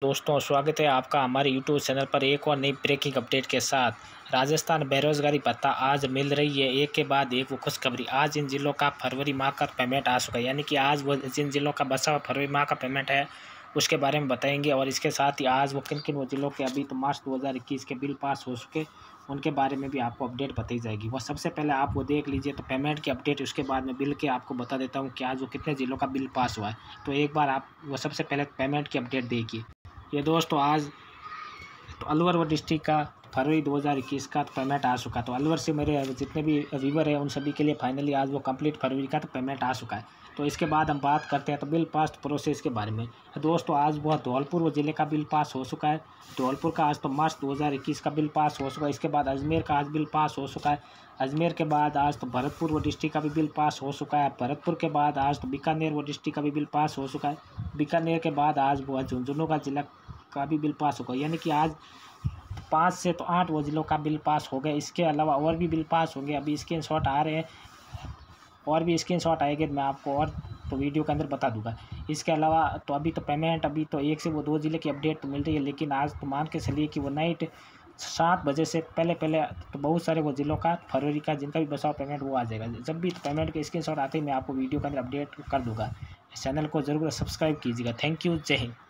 दोस्तों, स्वागत है आपका हमारे यूट्यूब चैनल पर एक और नई ब्रेकिंग अपडेट के साथ। राजस्थान बेरोजगारी भत्ता आज मिल रही है, एक के बाद एक वो खुशखबरी। आज इन जिलों का फरवरी माह का पेमेंट आ चुका है, यानी कि आज वो जिन जिलों का बचा हुआ फरवरी माह का पेमेंट है उसके बारे में बताएंगे। और इसके साथ ही आज वो किन किन वो जिलों के अभी तो मार्च 2021 के बिल पास हो चुके उनके बारे में भी आपको अपडेट बताई जाएगी। वो सबसे पहले आप वो देख लीजिए तो पेमेंट की अपडेट, उसके बाद में बिल के आपको बता देता हूँ कि आज वो कितने जिलों का बिल पास हुआ है। तो एक बार आप वो सबसे पहले पेमेंट की अपडेट देखिए। ये दोस्तों आज तो अलवर व डिस्ट्रिक्ट का फरवरी 2021 का तो पेमेंट आ चुका। तो अलवर से मेरे जितने भी व्यूवर हैं उन सभी के लिए फाइनली आज वो कंप्लीट फरवरी का तो पेमेंट आ चुका है। तो इसके बाद हम बात करते हैं तो बिल पास प्रोसेस के बारे में। दोस्तों आज वह धौलपुर वो ज़िले का बिल पास हो चुका है। धौलपुर का आज तो मार्च 2021 का बिल पास हो चुका है। इसके बाद अजमेर का आज बिल पास हो चुका है। अजमेर के बाद आज तो भरतपुर वो डिस्ट्रिक्ट का भी बिल पास हो चुका है। भरतपुर के बाद आज तो बीकानेर वो डिस्ट्रिक्ट का भी बिल पास हो चुका है। बीकानेर के बाद आज वो झुंझुनू का जिला का भी बिल पास होगा, यानी कि आज 5 से तो 8 वो जिलों का बिल पास हो गया। इसके अलावा और भी बिल पास होंगे, अभी स्क्रीनशॉट आ रहे हैं, और भी स्क्रीनशॉट आएंगे मैं आपको और तो वीडियो के अंदर बता दूंगा। इसके अलावा तो अभी तो पेमेंट अभी तो 1 से वो 2 जिले की अपडेट तो मिल रही है, लेकिन आज तो मान के चलिए कि वो नाइट 7 बजे से पहले तो बहुत सारे वो जिलों का फरवरी का जिनका भी बचा हुआ पेमेंट वो आ जाएगा। जब भी तो पेमेंट के स्क्रीनशॉट आते ही मैं आपको वीडियो के अंदर अपडेट कर दूंगा। चैनल को जरूर सब्सक्राइब कीजिएगा। थैंक यू, जय हिंद।